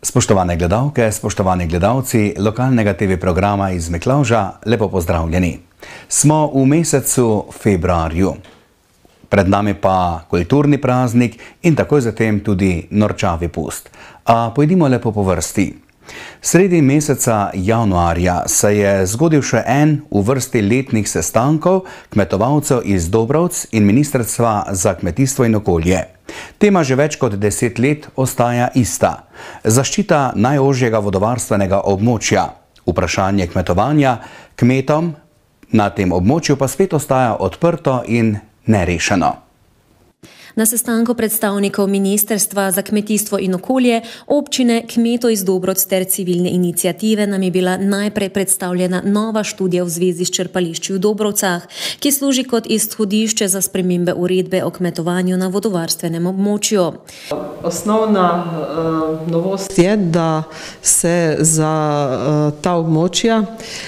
Spoštovane gledalke, spoštovani gledalci lokalnega TV programa iz Miklavža, lepo pozdravljeni. Smo v mesecu februarju. Pred nami pa kulturni praznik in takoj zatem tudi norčavi pust. A pojdimo lepo po vrsti. Sredi meseca januarja se je zgodil še en v vrsti letnih sestankov kmetovalcev iz Dobrovc in Ministrstva za kmetijstvo in okolje. Tema že več kot 10 let ostaja ista. Zaščita najožjega vodovarstvenega območja. Vprašanje kmetovanja kmetom na tem območju pa spet ostaja odprto in nerešeno. Na sestanku predstavnikov Ministrstva za kmetijstvo in okolje, občine, kmetov iz Dobrovc ter civilne iniciative nam je bila najprej predstavljena nova študija v zvezi s črpališči v Dobrovcah, ki služi kot izhodišče za spremembe uredbe o kmetovanju na vodovarstvenem območju. Osnovna novost je, da se za ta območja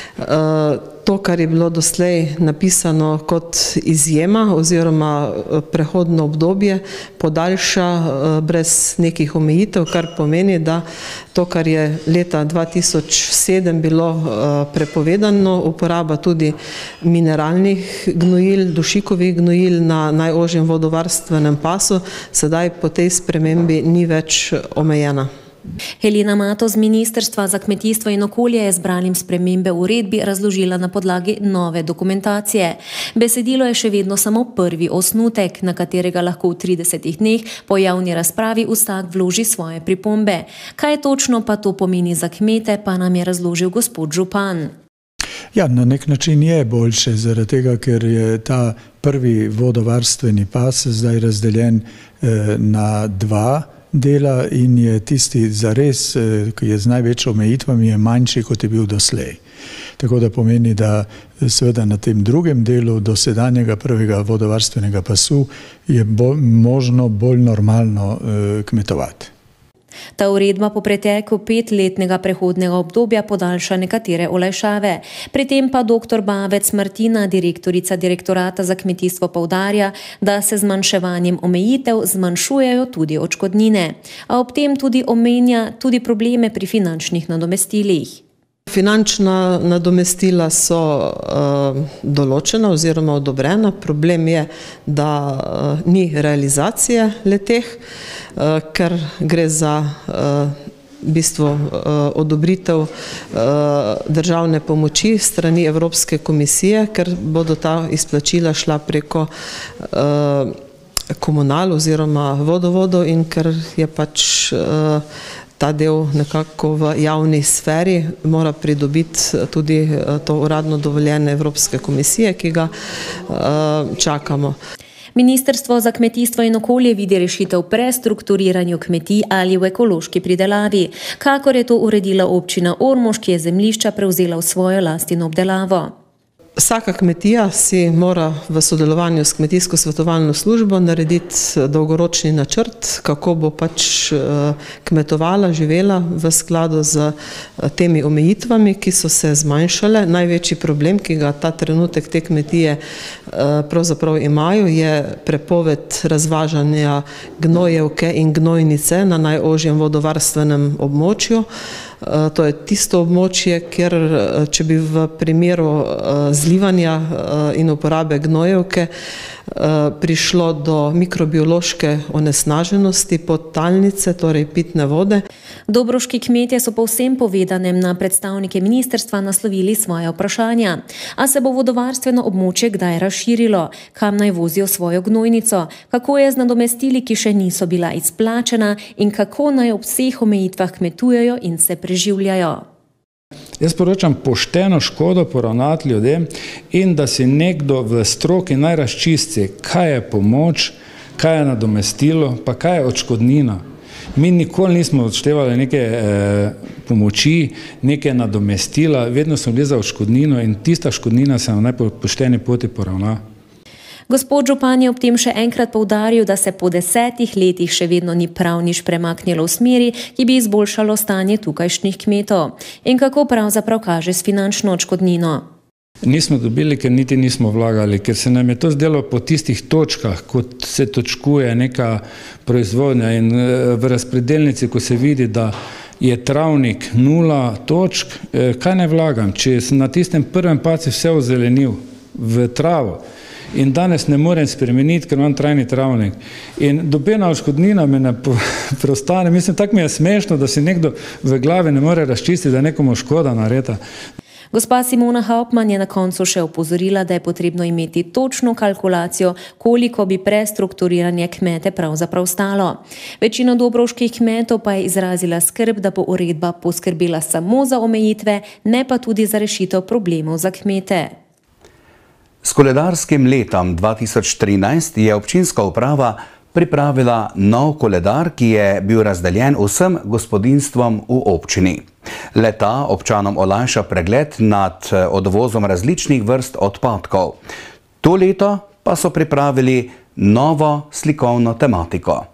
to, kar je bilo doslej napisano kot izjema oziroma prehodno obdobje, podaljša brez nekih omejitev, kar pomeni, da to, kar je leta 2007 bilo prepovedano, uporaba tudi mineralnih gnojil, dušikovih gnojil na najožjem vodovarstvenem pasu, sedaj po tej spremembi ni več omejena. Helena Mato z Ministrstva za kmetijstvo in okolje je zbranim spremembe uredbi razložila na podlagi nove dokumentacije. Besedilo je še vedno samo prvi osnutek, na katerega lahko v 30 dneh po javni razpravi vsak vloži svoje pripombe. Kaj točno pa to pomeni za kmete, pa nam je razložil gospod župan. Ja, na nek način je boljše, zaradi tega, ker je ta prvi vodovarstveni pas zdaj razdeljen na dva dela in je tisti zares, ki je z največjo omejitvami, je manjši, kot je bil doslej. Tako da pomeni, da seveda na tem drugem delu dosedanjega prvega vodovarstvenega pasu je možno bolj normalno kmetovati. Ta uredba po preteku 5-letnega prehodnega obdobja podaljša nekatere olajšave. Pri tem pa dr. Bavec Martina, direktorica Direktorata za kmetijstvo, poudarja, da se zmanjševanjem omejitev zmanjšujejo tudi odškodnine. A ob tem tudi omenja tudi probleme pri finančnih nadomestilih. Finančna nadomestila so določena oziroma odobrena. Problem je, da ni realizacije le-teh, ker gre za v bistvu odobritev državne pomoči strani Evropske komisije, ker bodo ta izplačila šla preko komunal oziroma vodovodov in ker je pač ta del nekako v javni sferi, mora pridobiti tudi to uradno dovoljenje Evropske komisije, ki ga čakamo. Ministrstvo za kmetijstvo in okolje vidi rešitev prestrukturiranju kmetij ali v ekološki pridelavi, kakor je to uredila občina Ormož, ki je zemljišča prevzela v svojo last in obdelavo. Vsaka kmetija si mora v sodelovanju s kmetijsko svetovalno službo narediti dolgoročni načrt, kako bo pač kmetovala, živela v skladu z temi omejitvami, ki so se zmanjšale. Največji problem, ki ga ta trenutek te kmetije pravzaprav imajo, je prepoved razvažanja gnojevke in gnojnice na najožjem vodovarstvenem območju. To je tisto območje, kjer če bi v primeru zlivanja in uporabe gnojevke prišlo do mikrobiološke onesnaženosti podtalnice, torej pitne vode. Dobrovški kmetje so po vsem povedanem na predstavnike ministrstva naslovili svoje vprašanja. A se bo vodovarstveno območje kdaj razširilo? Kam naj vozijo svojo gnojnico? Kako je z nadomestili, ki še niso bila izplačena? In kako naj ob vseh omejitvah kmetujejo in se preživljajo? Jaz poročam pošteno škodo poravnati ljudem in da si nekdo v stroki naj razčisti, kaj je pomoč, kaj je nadomestilo, pa kaj je odškodnina. Mi nikoli nismo odštevali neke pomoči, neke nadomestila, vedno smo bili za odškodnino in tista škodnina se na najpošteni poti poravna. Gospod župan je ob tem še enkrat poudaril, da se po 10 letih še vedno ni prav nič premaknilo v smeri, ki bi izboljšalo stanje tukajšnjih kmetov. In kako pravzaprav kaže s finančno odškodnino? Nismo dobili, ker niti nismo vlagali, ker se nam je to zdelo po tistih točkah, kot se točkuje neka proizvodnja in v razpredelnici, ko se vidi, da je travnik 0 točk, kaj ne vlagam, če sem na tistem prvem paci vse ozelenil v travo in danes ne morem spremeniti, ker imam trajni travnik. In dobena odškodnina me ne preostane. Mislim, tako mi je smešno, da si nekdo v glavi ne more razčistiti, da nekomu škoda naredi. Gospa Simona Hauptmann je na koncu še opozorila, da je potrebno imeti točno kalkulacijo, koliko bi prestrukturiranje kmete pravzaprav stalo. Večina dobrovških kmetov pa je izrazila skrb, da bo uredba poskrbela samo za omejitve, ne pa tudi za rešitev problemov za kmete. S koledarskim letom 2013 je občinska uprava pripravila nov koledar, ki je bil razdeljen vsem gospodinjstvom v občini. Le-ta občanom olajša pregled nad odvozom različnih vrst odpadkov. To leto pa so pripravili novo slikovno tematiko.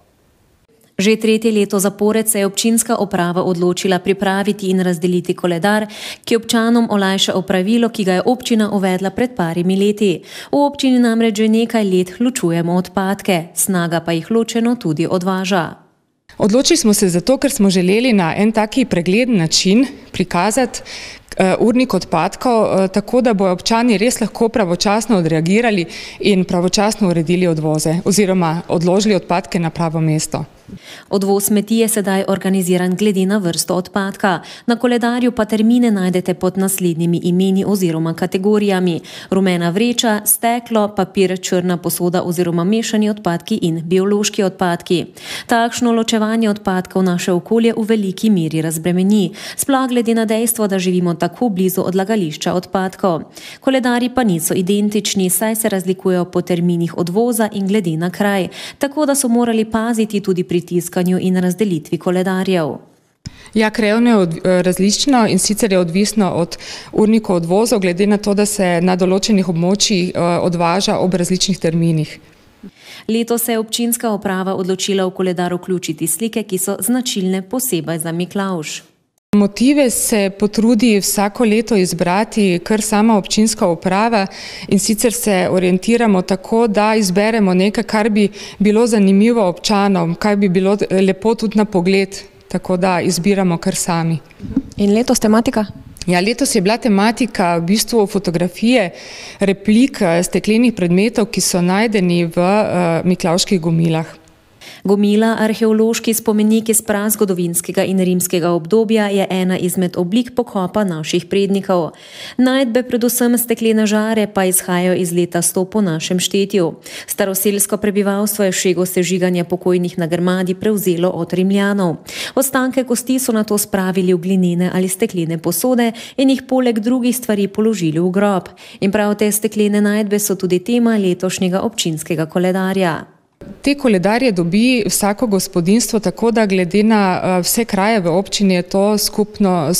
Že 3. leto zapored se je občinska uprava odločila pripraviti in razdeliti koledar, ki občanom olajša opravilo, ki ga je občina uvedla pred parimi leti. V občini namreč že nekaj let ločujemo odpadke, Snaga pa jih ločeno tudi odvaža. Odločili smo se zato, ker smo želeli na en taki pregleden način prikazati urnik odpadkov, tako da bojo občani res lahko pravočasno odreagirali in pravočasno uredili odvoze oziroma odložili odpadke na pravo mesto. Odvoz smeti je sedaj organiziran glede na vrsto odpadka. Na koledarju pa termine najdete pod naslednjimi imeni oziroma kategorijami: rumena vreča, steklo, papir, črna posoda oziroma mešani odpadki in biološki odpadki. Takšno ločevanje odpadkov naše okolje v veliki meri razbremeni, sploh glede na dejstvo, da živimo tako blizu odlagališča odpadkov. Koledarji pa niso identični, saj se razlikujejo po terminih odvoza in glede na kraj, tako da so morali paziti tudi pri tiskanju in razdelitvi koledarjev. Ja, krajevno je različno in sicer je odvisno od urnikov odvozov, glede na to, da se na določenih območjih odvaža ob različnih terminih. Letos se je občinska uprava odločila v koledar vključiti slike, ki so značilne posebej za Miklavž. Motive se potrudi vsako leto izbrati kar sama občinska uprava in sicer se orientiramo tako, da izberemo nekaj, kar bi bilo zanimivo občanom, kar bi bilo lepo tudi na pogled, tako da izbiramo kar sami. In letos tematika? Ja, letos je bila tematika v bistvu fotografije replik steklenih predmetov, ki so najdeni v miklavških gomilah. Gomila, arheološki spomenik iz prazgodovinskega in rimskega obdobja, je ena izmed oblik pokopa naših prednikov. Najdbe, predvsem steklene žare, pa izhajajo iz leta 100 po našem štetju. Staroselsko prebivalstvo je šego sežiganja pokojnih na grmadi prevzelo od Rimljanov. Ostanke kosti so nato spravili v glinene ali steklene posode in jih poleg drugih stvari položili v grob. In prav te steklene najdbe so tudi tema letošnjega občinskega koledarja. Te koledarje dobi vsako gospodinjstvo, tako da glede na vse kraje v občini je to skupno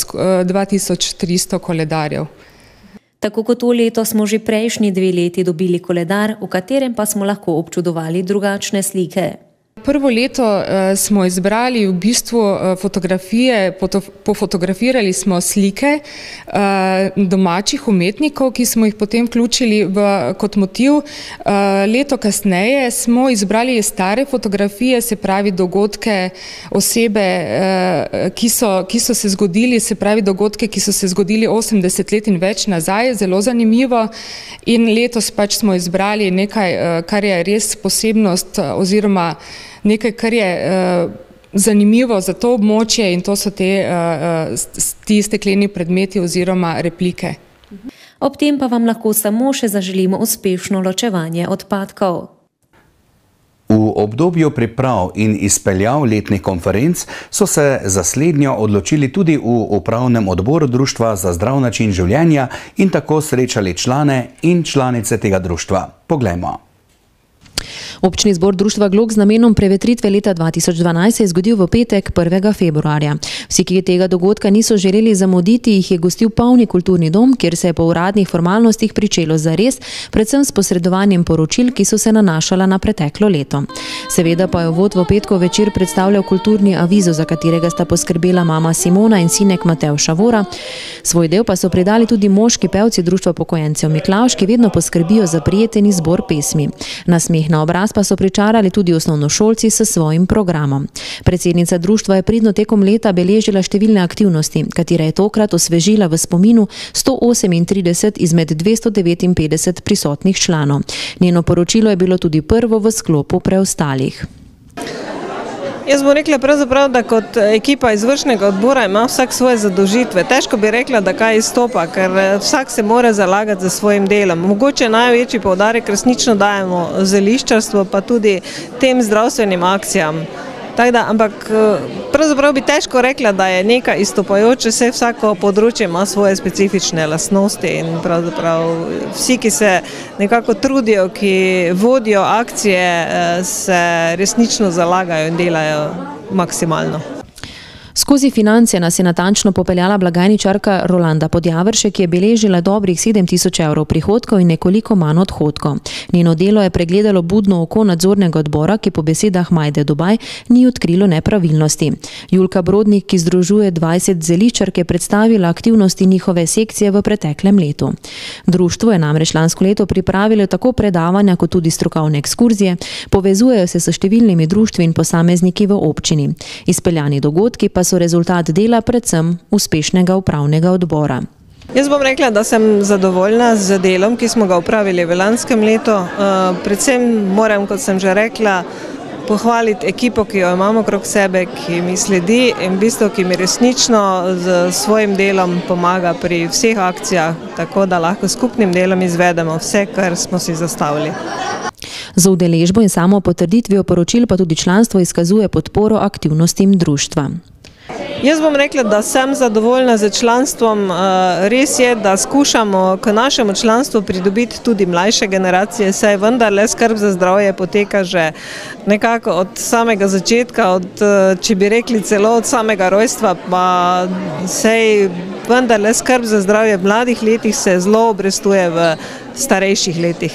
2300 koledarjev. Tako kot to leto smo že prejšnji 2 leti dobili koledar, v katerem pa smo lahko občudovali drugačne slike. Prvo leto smo izbrali v bistvu fotografije, pofotografirali smo slike domačih umetnikov, ki smo jih potem vključili kot motiv. Leto kasneje smo izbrali stare fotografije, se pravi dogodke, osebe, ki so se zgodili, se pravi dogodke, ki so se zgodili 80 let in več nazaj, zelo zanimivo. In letos pač smo izbrali nekaj, kar je res posebnost oziroma nekaj, kar je zanimivo za to območje, in to so ti stekleni predmeti oziroma replike. Ob tem pa vam lahko samo še zaželimo uspešno ločevanje odpadkov. V obdobju priprav in izpeljav letnih konferenc so se za slednjo odločili tudi v upravnem odboru Društva za zdrav način življenja in tako srečali člane in članice tega društva. Poglejmo. Občni zbor društva Glog z namenom prevetritve leta 2012 se je zgodil v petek 1. februarja. Vsi, ki tega dogodka niso želeli zamuditi, jih je gostil polni kulturni dom, kjer se je po uradnih formalnostih pričelo zares, predvsem s posredovanjem poročil, ki so se nanašala na preteklo leto. Seveda pa je uvod v petkov večer predstavljal kulturni avizo, za katerega sta poskrbela mama Simona in sinek Matevž Šavora. Svoj del pa so predali tudi moški pevci društva pokojencev Miklavž, ki vedno poskrbijo za prijeten izbor pesmi. Nasmeh na obraz Poraz pa so pričarali tudi osnovnošolci s svojim programom. Predsednica društva je pridno tekom leta beležila številne aktivnosti, katere je tokrat osvežila v spominu 138 izmed 259 prisotnih članov. Njeno poročilo je bilo tudi prvo v sklopu preostalih. Jaz bom rekla pravzaprav, da kot ekipa izvršnega odbora ima vsak svoje zadolžitve. Težko bi rekla, da kaj izstopa, ker vsak se mora zalagati za svojim delom. Mogoče največji poudarek resnično dajemo zeliščarstvu, pa tudi tem zdravstvenim akcijam. Ampak pravzaprav bi težko rekla, da je nekaj izstopajoče, vsako področje ima svoje specifične lastnosti in pravzaprav vsi, ki se nekako trudijo, ki vodijo akcije, se resnično zalagajo in delajo maksimalno. Skozi finance nas je natančno popeljala blagajničarka Rolanda Podjavršek, ki je beležila dobrih 7.000 evrov prihodkov in nekoliko manj odhodkov. Njeno delo je pregledalo budno oko nadzornega odbora, ki po besedah Majde Dobaj ni odkrilo nepravilnosti. Julka Brodnik, ki združuje 20 zeliščark, je predstavila aktivnosti njihove sekcije v preteklem letu. Društvo je namreč lansko leto pripravilo tako predavanja kot tudi strokovne ekskurzije, povezujejo se s številnimi društvi in posamezniki v občini. Izpeljani dogodki pa so rezultat dela predvsem uspešnega upravnega odbora. Jaz bom rekla, da sem zadovoljna z delom, ki smo ga upravili v lanskem letu. Predvsem moram, kot sem že rekla, pohvaliti ekipo, ki jo imamo okrog sebe, ki mi sledi in v bistvu, ki mi resnično z svojim delom pomaga pri vseh akcijah, tako da lahko skupnim delom izvedemo vse, kar smo si zastavili. Z udeležbo in samo potrditvijo poročil pa tudi članstvo izkazuje podporo aktivnostim društva. Jaz bom rekla, da sem zadovoljna z članstvom. Res je, da skušamo k našemu članstvu pridobiti tudi mlajše generacije, saj vendarle skrb za zdravje poteka že nekako od samega začetka, če bi rekli celo od samega rojstva, pa saj vendarle skrb za zdravje v mladih letih se zelo obrestuje v starejših letih.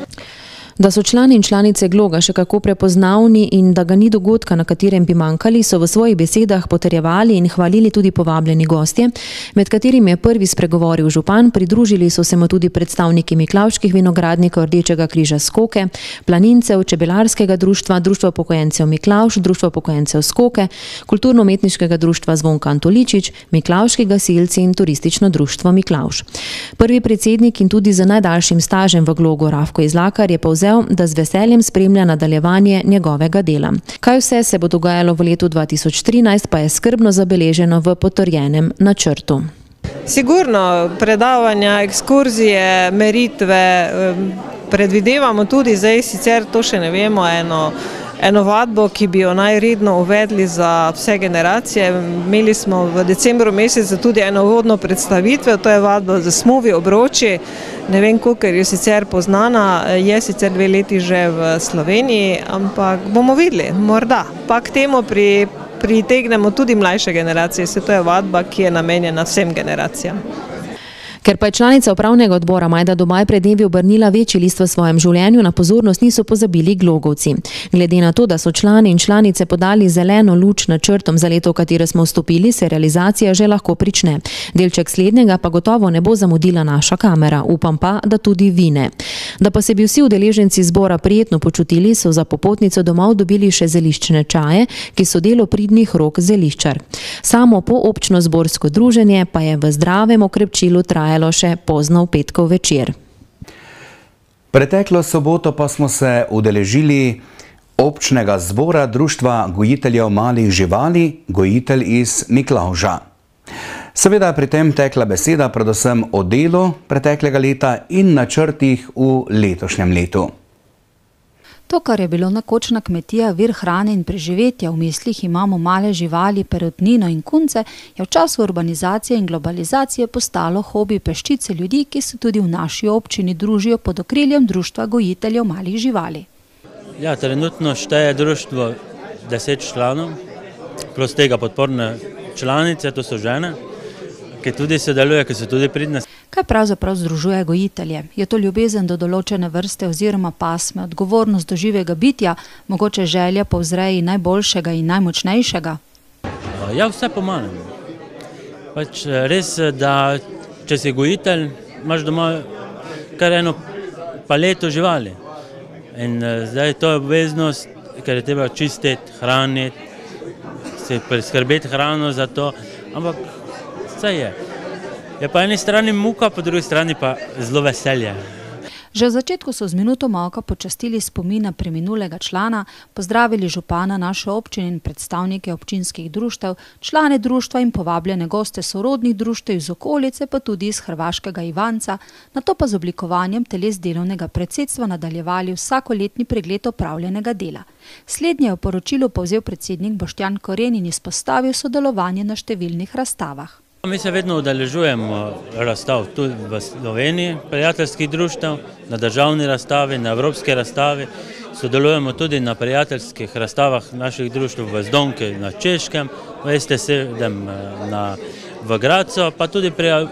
Da so člani in članice Gloga še kako prepoznavni in da ga ni dogodka, na katerem bi manjkali, so v svojih besedah potrjevali in hvalili tudi povabljeni gostje, med katerimi je prvi spregovoril župan, pridružili so se mu tudi predstavniki miklavških vinogradnikov, Rdečega križa Skoke, planincev, čebelarskega društva, Društva upokojencev Miklavž, Društva upokojencev Skoke, Kulturno-umetniškega društva Zvonka Antoličič, Miklavški gasilci in Turistično društvo Miklavž. Prvi predsednik in tudi z najdaljšim stažem v Glogu Rafko Izlakar je povzel, da z veseljem spremlja nadaljevanje njegovega dela. Kaj vse se bo dogajalo v letu 2013, pa je skrbno zabeleženo v potrjenem načrtu. Sigurno predavanja, ekskurzije, meritve, predvidevamo tudi zdaj, sicer to še ne vemo, eno vadbo, ki bi jo najredno uvedli za vse generacije. Imeli smo v decembru mesecu tudi eno uvodno predstavitev, to je vadba za smovi obroči. Ne vem, koliko je sicer poznana, je sicer 2 leti že v Sloveniji, ampak bomo videli, morda. Pa k temu pritegnemo tudi mlajše generacije, se to je vadba, ki je namenjena vsem generacijam. Ker pa je članica upravnega odbora Majda Dobaj pred dnevi obrnila večji list v svojem življenju, na pozornost niso pozabili Glogovci. Glede na to, da so člani in članice podali zeleno luč načrtom za leto, v katero smo vstopili, se realizacija že lahko prične. Delček slednjega pa gotovo ne bo zamudila naša kamera, upam pa, da tudi vi ne. Da pa se bi vsi udeleženci zbora prijetno počutili, so za popotnico domov dobili še zeliščne čaje, ki so delo pridnih rok zeliščar. Samo poobčno zborsko druženje pa je v zdravem okrepčilu trajalo še pozno v petkov večer. Preteklo soboto pa smo se udeležili občnega zbora Društva gojiteljev malih živali, Gojitelj iz Miklavža. Seveda pri tem tekla beseda predvsem o delu preteklega leta in načrtih v letošnjem letu. To, kar je bilo nekoč na kmetija vir hrane in preživetja, v mislih imamo male živali, perutnino in kunce, je v času urbanizacije in globalizacije postalo hobi peščice ljudi, ki se tudi v naši občini družijo pod okriljem Društva gojiteljev malih živali. Ja, trenutno šteje društvo 10 članov, plus tega podporne članice, to so žene, ki tudi sodelujejo, ki so tudi pridne. Kaj pravzaprav združuje gojitelje? Je to ljubezen do določene vrste oziroma pasme, odgovornost do živega bitja, mogoče želja po vzreji najboljšega in najmočnejšega? Ja, vse pomaga. Res, da če si gojitelj, imaš doma kar eno paleto živali. In zdaj to je obveznost, ker je treba čistiti, hraniti, se priskrbeti hrano za to, ampak vse je. Je pa eni strani muka, po drugi strani pa zelo veselje. Že v začetku so z minuto molka počastili spomina preminulega člana, pozdravili župana naše občine in predstavnike občinskih društev, člane društva in povabljene goste sorodnih društev iz okolice, pa tudi iz hrvaškega Ivanca, nato pa z oblikovanjem teles delovnega predsedstva nadaljevali vsakoletni pregled opravljenega dela. Slednje je v poročilu povzel predsednik Boštjan Koren in izpostavil sodelovanje na številnih razstavah. Mi se vedno udeležujemo razstav tudi v Sloveniji, prijateljskih društev, na državni razstavi, na evropski razstavi. Sodelujemo tudi na prijateljskih razstavah naših društev v Zdonki na Češkem, v ST7 v Gradcu, pa tudi pri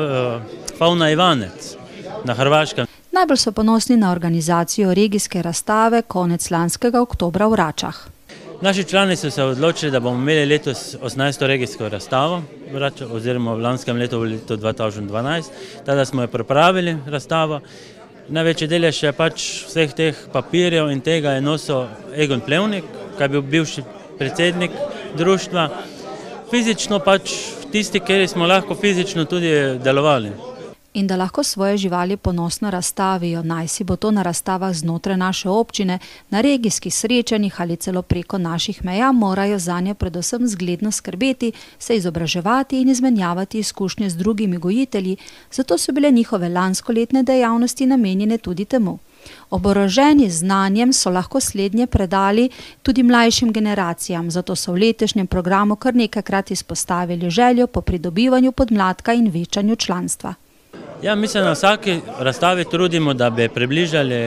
Fauna Ivanec na Hrvaškem. Najbolj so ponosni na organizacijo regijske razstave konec lanskega oktobra v Račah. Naši člani so se odločili, da bomo imeli letos 18. regijsko razstavo, oziroma v lanskem letu, v letu 2012. Tada smo jo pripravili razstavo. Največji del je še pač vseh teh papirjev in tega je nosil Egon Plevnik, ki je bil bivši predsednik društva. Fizično pač tisti, kjer smo lahko fizično tudi delovali. In da lahko svoje živali ponosno razstavijo, naj si bo to na razstavah znotraj naše občine, na regijskih srečanjih ali celo preko naših meja, morajo zanje predvsem zgledno skrbeti, se izobraževati in izmenjavati izkušnje z drugimi gojitelji, zato so bile njihove lanskoletne dejavnosti namenjene tudi temu. Oboroženi z znanjem so lahko slednje predali tudi mlajšim generacijam, zato so v letošnjem programu kar nekajkrat izpostavili željo po pridobivanju podmladka in večanju članstva. Ja, mi se na vsaki razstavi trudimo, da bi približali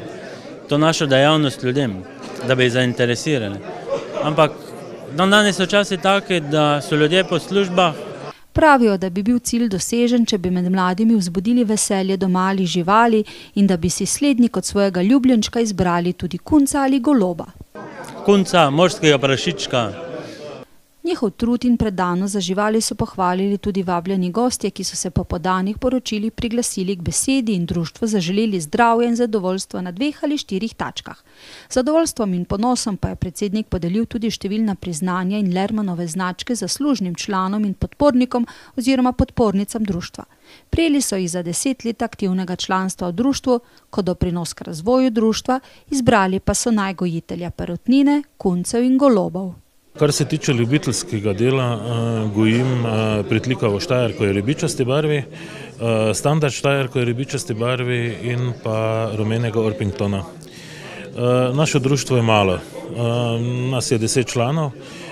to našo dejavnost ljudem, da bi jih zainteresirali. Ampak danes so časi taki, da so ljudje po službah. Pravijo, da bi bil cilj dosežen, če bi med mladimi vzbudili veselje do malih živali in da bi si slednji kot svojega ljubljenčka izbrali tudi kunca ali goloba. Kunca, morskega prašička. Njihov trud in predanost za živali so pohvalili tudi vabljeni gostje, ki so se po podanih poročilih priglasili k besedi in društvu zaželeli zdravje in zadovoljstvo na 2 ali 4 tačkah. Zadovoljstvom in ponosom pa je predsednik podelil tudi številna priznanja in Lermanove značke zaslužnim članom in podpornikom oziroma podpornicam društva. Prejeli so jih za 10 let aktivnega članstva v društvu, kot doprinos k razvoju društva, izbrali pa so najgojitelja perutnine, kuncev in golobov. Kar se tiče ljubiteljskega dela, gojim pritlikavo štajerko je ribičasti barvi, standard štajerko je ribičasti barvi in pa rumenega Orpingtona. Naše društvo je malo, nas je 10 članov,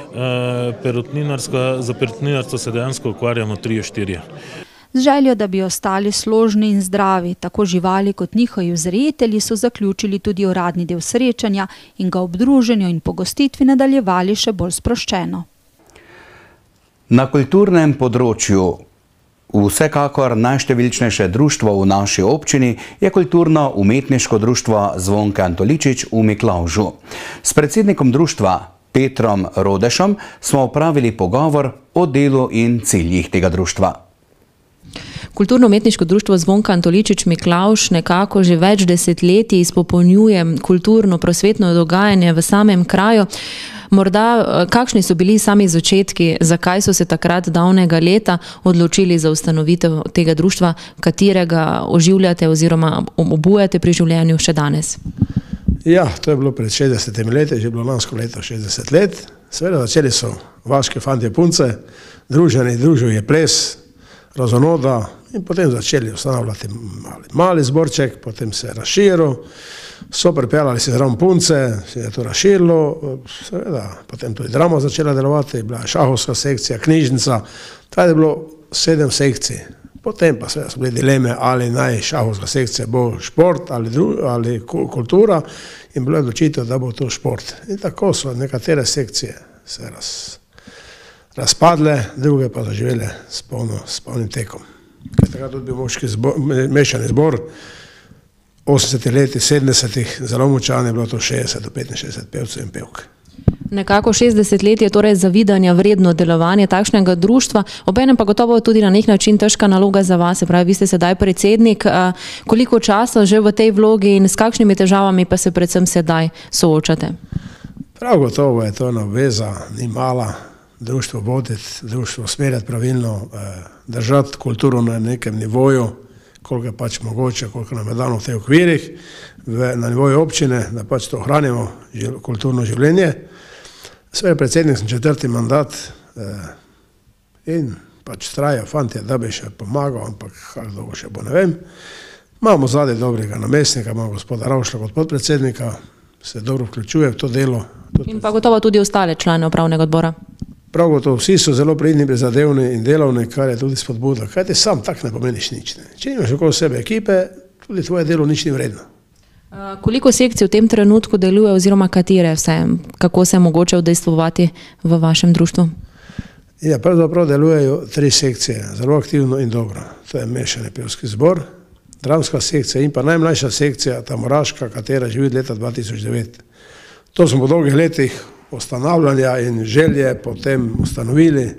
za perutninarstvo se dejansko ukvarjamo 3-4. Z željo, da bi ostali složni in zdravi, tako živali kot njihovi vzrejitelji, so zaključili tudi uradni del srečanja in ga ob druženju in pogostitvi nadaljevali še bolj sproščeno. Na kulturnem področju vsekakor najštevilčnejše društvo v naši občini je kulturno-umetniško društvo Zvonke Antoličič v Miklavžu. S predsednikom društva Petrom Rodešom smo opravili pogovor o delu in ciljih tega društva. Kulturno-umetniško društvo Zvonka Antoličič Miklavž nekako že več desetletij izpopolnjuje kulturno-prosvetno dogajanje v samem kraju. Morda, kakšni so bili sami začetki, zakaj so se takrat davnega leta odločili za ustanovitev tega društva, katerega oživljate oziroma obujate pri življenju še danes? Ja, to je bilo pred 60 leti, že bilo lansko leto 60 let. Seveda začeli so vaške fantje punce, družil je ples, razonoda in potem začeli ustanavljati mali zborček, potem se je razširil, so pripeljali se zraven punce, se je to razširilo, seveda, potem tudi drama začela delovati, bila je šahovska sekcija, knjižnica, tako je bilo 7 sekcij. Potem pa seveda so bile dileme, ali naj šahovska sekcija bo šport ali kultura in bilo je odločitev, da bo to šport. In tako so nekatere sekcije se razpadle, druge pa zaživele s polnim tekom. Takrat tudi bil moški mešani zbor, 80 leti, 70, zelo močan je bilo to 60 do 65 pevcev in pevk. Nekako 60 let je torej zavidanja vredno delovanje takšnega društva, obenem pa gotovo tudi na nek način težka naloga za vas, se pravi, vi ste sedaj predsednik. Koliko časa že v tej vlogi in s kakšnimi težavami pa se predvsem sedaj soočate? Prav gotovo je to ena obveza, ni mala, društvo voditi, društvo usmerjati pravilno, držati kulturo na nekem nivoju, koliko je pač mogoče, koliko nam je dano v teh okvirih, na nivoju občine, da pač to ohranimo, kulturno življenje. Svoj predsednik sem 4. mandat in pač traja, fantje, da bi še pomagal, ampak kako dolgo še bo, ne vem. Imamo zadaj dobrega namestnika, imamo gospoda Ravšla kot podpredsednika, se dobro vključuje v to delo. In pa gotovo tudi ostale člane upravnega odbora. Prav gotovo, vsi so zelo pridni, prizadevni in delovni, kar je tudi spodbuda. Kaj ti sam tak ne pomeniš nič. Ne? Če nimaš okoli sebe ekipe, tudi tvoje delo nič ni vredno. Koliko sekcij v tem trenutku deluje oziroma katere vse, kako se je mogoče udejstvovati v vašem društvu? Ja, pravzaprav delujejo 3 sekcije, zelo aktivno in dobro. To je mešani pevski zbor, dramska sekcija in pa najmlajša sekcija, ta moraška, katera živi od leta 2009. To smo po dolgih letih ustanavljanja in želje potem ustanovili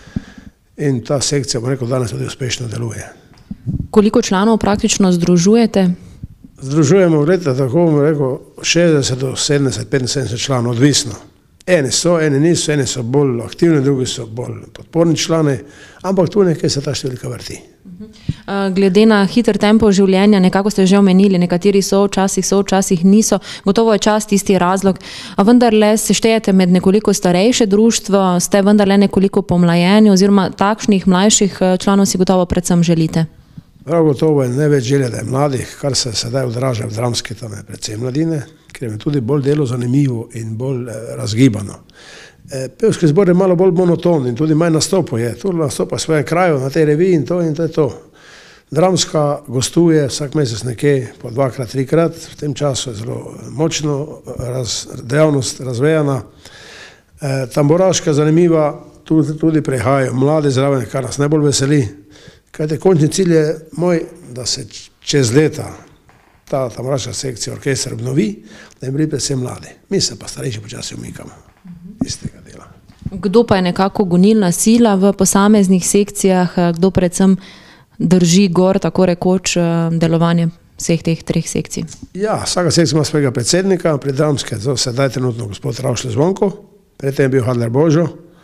in ta sekcija, bom rekel, danes tudi uspešno deluje. Koliko članov praktično združujete? Združujemo v leta, tako bom rekel, 60 do 70, 75 članov, odvisno. Eni so, eni niso, eni so bolj aktivni, drugi so bolj podporni člani, ampak tu nekaj se ta številka vrti. Glede na hiter tempo življenja, nekako ste že omenili, nekateri so včasih niso, gotovo je čas tisti razlog, a vendarle se štejete med nekoliko starejše društvo, ste vendarle nekoliko pomlajeni oziroma takšnih mlajših članov si gotovo predvsem želite? Prav gotovo je največ želja, da je mladih, kar se sedaj odraža v dramski, tam je predvsem mladine, ker je tudi bolj delo zanimivo in bolj razgibano. Pevski zbor je malo bolj monoton in tudi manj nastopov je. Tu nastopa v svojem kraju, na tej reviji in to je to. Dramska gostuje vsak mesec nekje po 2-krat, 3-krat, v tem času je zelo močno dejavnost razvejana. Tamboraška zanimiva, tudi prihajajo mladi zraven, kar nas najbolj veseli. Kajte, končni cilj je moj, da se čez leta ta tamboraška sekcija, orkester obnovi, da jim bili predvsem mladi. Mi se pa starejši počasi umikamo iz tega dela. Kdo pa je nekako gonilna sila v posameznih sekcijah, kdo predvsem drži gor, tako rekoč, delovanje vseh teh 3 sekcij? Ja, vsaka sekcija ima svojega predsednika, pri dramske, sedaj trenutno gospod Ravšle Zvonko, predtem je bil Hadler Božo,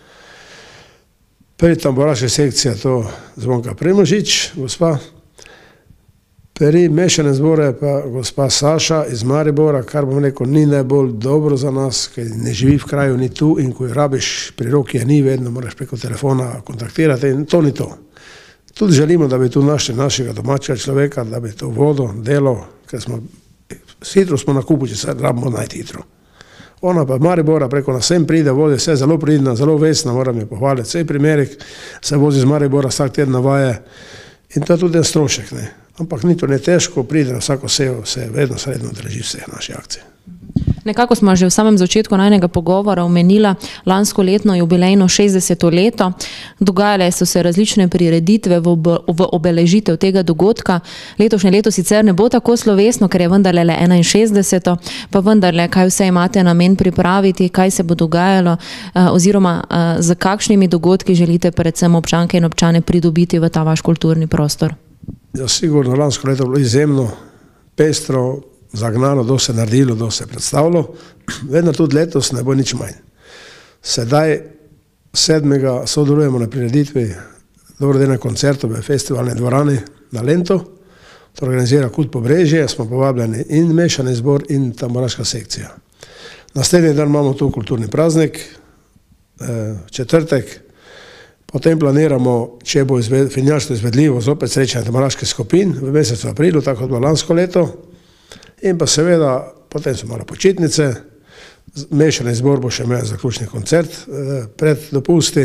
pri tamboraški sekcija to Zvonka Primožič, gospa, pri mešane zbore pa gospa Saša iz Maribora, kar bom rekel, ni najbolj dobro za nas, ker ne živi v kraju, ni tu in ko jo rabiš pri roki, je ni vedno, moraš preko telefona kontaktirati in to ni to. Tudi želimo, da bi tu našli našega domačega človeka, da bi to vodo, delo, ker hitro smo na kupu, če se rabimo najti hitro. Ona pa Maribora preko nas sem pride, vodi vse zelo pridna, zelo vesna, moram je pohvaliti. Vsej primerih se vozi iz Maribora vsak teden na vaje in to je tudi en strošek, ne. Ampak ni to ne težko, pride na vsako sejo, se vedno sredno drži vseh naših akcij. Nekako smo že v samem začetku najnega pogovora omenila lansko letno jubilejno 60. leto. Dogajale so se različne prireditve v obeležitev tega dogodka. Letošnje leto sicer ne bo tako slovesno, ker je vendarle le 61. Pa vendarle, kaj vse imate namen pripraviti, kaj se bo dogajalo oziroma za kakšnimi dogodki želite predvsem občanke in občane pridobiti v ta vaš kulturni prostor? Ja, sigurno lansko leto bilo izjemno pestro, zagnano, do se naredilo, do se predstavilo, vedno tudi letos ne bo nič manj. Sedaj 7. sodelujemo na prireditvi dobrodelnega koncerta v festivalni dvorani na Lento, to organizira Kult Pobrežje, smo povabljeni in mešani zbor in tamboraška sekcija. Naslednji dan imamo tu kulturni praznik, četrtek, potem planiramo, če bo finančno izvedljivo, zopet srečanje tamboraških skupin v mesecu aprilu, tako kot bilo lansko leto. In pa seveda, potem so malo počitnice, mešani zbor bo še imel zaključni koncert pred dopusti.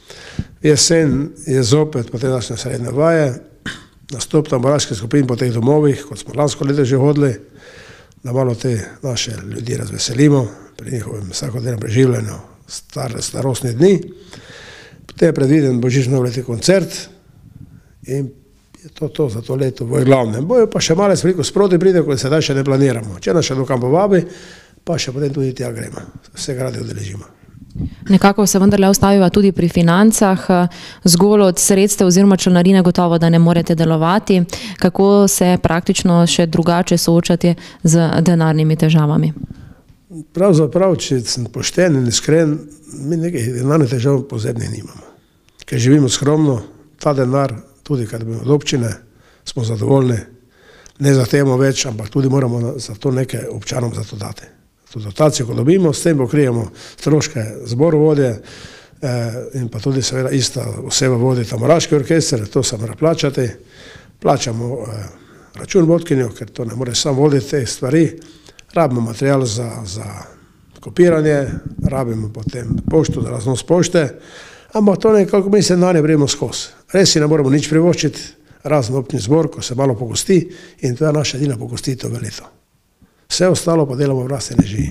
Jesen je zopet potem naše srednje vaje, nastop tamboraških skupin po teh domovih, kot smo lansko leto že hodili, da malo te naše ljudi razveselimo pri njihovem vsakodnevnem preživljanju starostnih dni. Potem je predviden božično-novoletni koncert in je to za to leto v glavnem. Bojo pa še malo veliko sproti pride, ko se da še ne planiramo. Če nas še dokam povabi, pa še potem tudi tja gremo, vse radi udeležimo. Nekako se vendarle ostaviva tudi pri financah, zgolj od sredstev oziroma članarine gotovo, da ne morete delovati. Kako se praktično še drugače soočate z denarnimi težavami? Pravzaprav, če sem pošten in iskren, mi nekaj denarnih težav posebnih nimamo. Ker živimo skromno, ta denar, tudi kad bi od občine, smo zadovoljni, ne zahtevamo več, ampak tudi moramo za to nekaj občanom za to dati. To dotacijo, ko dobimo, s tem pokrijemo stroške zborovodje in pa tudi seveda ista oseba vodi Tamburaški orkester, to se mora plačati. Plačamo račun vodkinjo, ker to ne more sam voditi te stvari. Rabimo material za kopiranje, rabimo potem poštu, za raznos pošte, ampak to nekako mi se na ne bremo skozi. Res si ne moramo nič privoščiti, razen občni zbor, ko se malo pogosti in to je naša edina pogostitev v leto. Vse ostalo pa delamo v lastni režiji.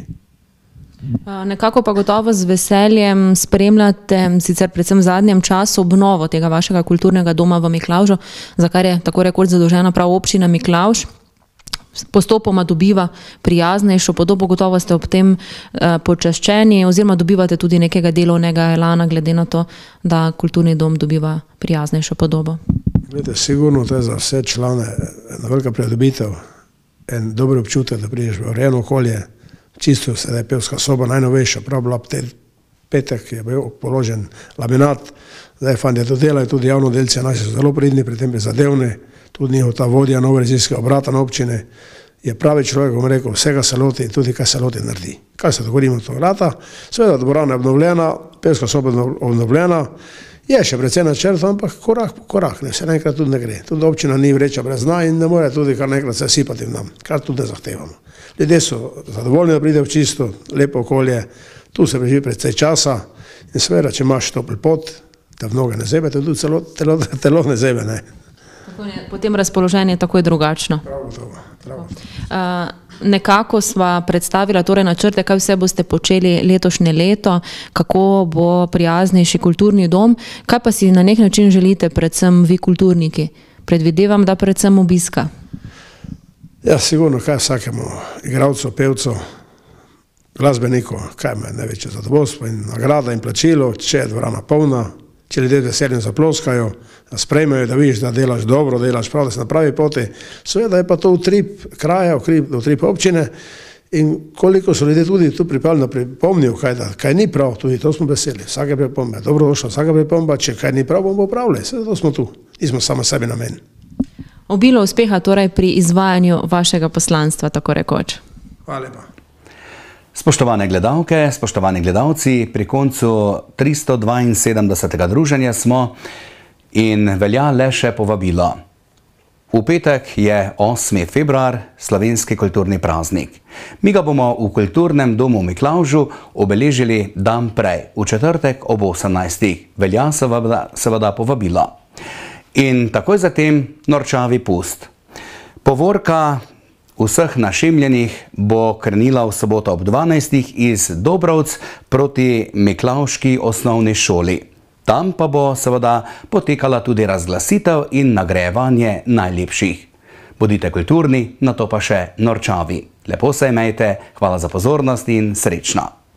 Nekako pa gotovo z veseljem spremljate, sicer predvsem v zadnjem času, obnovo tega vašega kulturnega doma v Miklavžu, za kar je tako rekoč zadolžena prav občina Miklavž. Postopoma dobiva prijaznejšo podobo, gotovo ste ob tem počaščeni oziroma dobivate tudi nekega delovnega elana, glede na to, da kulturni dom dobiva prijaznejšo podobo. Glede, sigurno to je za vse člane ena velika pridobitev, en dober občutek, da prideš v urejeno okolje, čisto sedaj pevska soba, najnovejša, prav bila petek je bil položen laminat, zdaj fantje to delajo, tudi javnodelci naši so zelo pridni, pri tem prizadevni, tudi njihov ta vodja novorezijskega obrata na občine je pravi človek, bom rekel, vsega se loti in tudi kaj se loti naredi. Kaj se dogodimo to vrata, seveda dvorana je obnovljena, pevska soba je obnovljena, je še precej načrtov, ampak korak po korak, ne, vse naenkrat tudi ne gre. Tudi občina ni vreča brez dna in ne more tudi kar naenkrat se sipati v nam, kar tudi ne zahtevamo. Ljudje so zadovoljni, da pride v čisto, lepo okolje, tu se preživi precej časa in seveda, če imaš topel pot, te v noge ne zebe, te tudi telo ne zebe, ne. Potem razpoloženje je takoj drugačno. Prav. Nekako sva predstavila torej načrte, kaj vse boste počeli letošnje leto, kako bo prijaznejši kulturni dom, kaj pa si na nek način želite, predvsem vi kulturniki? Predvidevam, da predvsem obiska. Ja, sigurno, kaj vsakemu igralcu, pevcu, glasbeniku, kaj ima največje zadovoljstvo in nagrada in plačilo, če je dvorana polna, če ljudje veseljem zaploskajo, da sprejmejo, da vidiš, da delaš dobro, delaš prav, da se na pravi poti. Seveda je pa to utrip kraja, utrip občine in koliko so ljudje tudi tu pripravljeni, da pripomnijo, kaj ni prav, tudi to smo veseli. Vsake pripombe, dobrodošla vsaka pripomba, če kaj ni prav, bomo popravili, seveda to smo tu, nismo samo sebi namen. Obilo uspeha torej pri izvajanju vašega poslanstva, tako rekoč. Hvala lepa. Spoštovane gledalke, spoštovani gledalci, pri koncu 372. druženja smo in velja le še povabilo. V petek je 8. februar, slovenski kulturni praznik. Mi ga bomo v kulturnem domu v Miklavžu obeležili dan prej, v četrtek ob 18. Velja seveda povabilo. In takoj zatem norčavi pust. Povorka vseh našemljenih bo krenila v soboto ob 12. iz Dobrovc proti Miklavški osnovni šoli. Tam pa bo seveda potekala tudi razglasitev in nagrajevanje najlepših. Bodite kulturni, nato pa še norčavi. Lepo se imejte, hvala za pozornost in srečno.